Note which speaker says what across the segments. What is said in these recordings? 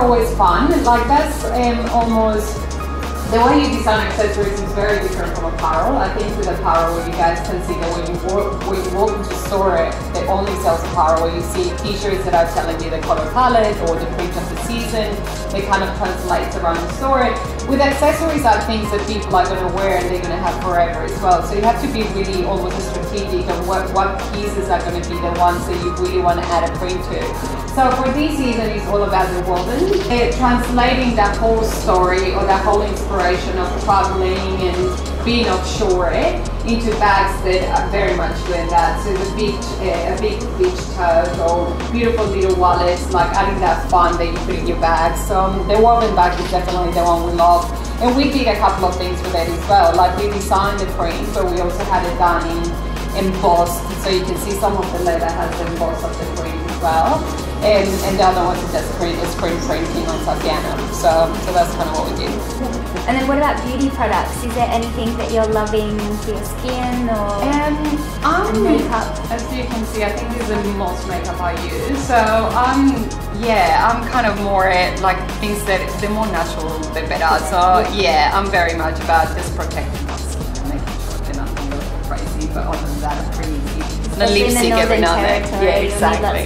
Speaker 1: always fun. Like that's almost the way you design accessories is very different from apparel. I think with apparel, you guys can see that when you walk into a store that only sells apparel, you see t-shirts that are telling you the color palette or the print of the season. It kind of translates around the store. With accessories are things that people are going to wear and they're going to have forever as well. So you have to be really almost strategic on what pieces are going to be the ones that you really want to add a print to. So for this season, it's all about the woven, translating that whole story or that whole inspiration of traveling and being offshore into bags that are very much doing that. So a big beach tote or beautiful little wallets, like adding that fun that you put in your bag. So the woven bag is definitely the one we love. And we did a couple of things with it as well. Like we designed the print, but we also had it done in embossed. So you can see some of the leather has the emboss of the print as well. And the other one is just screen printing on Saffiano. So that's kind of what we did.
Speaker 2: And then what about beauty products? Is there anything that you're loving for your skin or makeup?
Speaker 1: As you can see, I think this is the most makeup I use. So I'm kind of more like things that the more natural, the better. So yeah, I'm very much about just protecting my skin and making sure that nothing goes crazy. But other than that, I'm pretty easy. The lipstick every now and then. Yeah, exactly.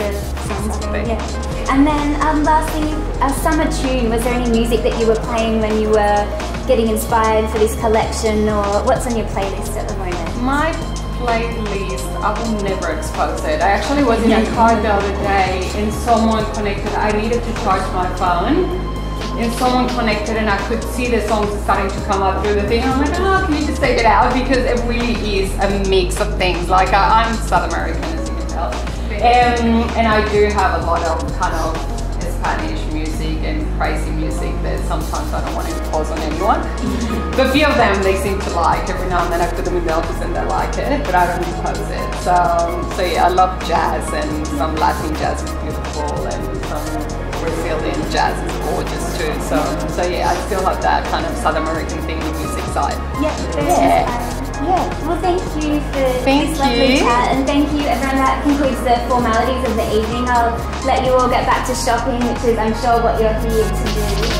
Speaker 2: Yeah. And then lastly, a summer tune. Was there any music that you were playing when you were getting inspired for this collection, or what's on your playlist at the moment?
Speaker 1: My playlist, I will never expose it. I actually was in a car the other day and someone connected, I needed to charge my phone and someone connected and I could see the songs starting to come up through the thing. I'm like, oh, can you just take it out? Because it really is a mix of things. Like I'm South American, as you can tell. And I do have a lot of kind of Spanish music and crazy music that sometimes I don't want to impose on anyone. But a few of them they seem to like. Every now and then I put them in the office and they like it, but I don't impose it. So yeah, I love jazz, and some Latin jazz is beautiful, and some Brazilian jazz is gorgeous too. So yeah, I still have that kind of South American thing in the music side.
Speaker 2: Well, thank you for this lovely chat, and thank you everyone. That concludes the formalities of the evening. I'll let you all get back to shopping, which is I'm sure what you're here to do.